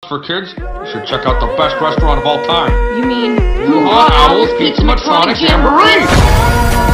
for kids, you should check out the best restaurant of all time. You mean... Blue Hot Owl's Pizza Matronic Jamboree!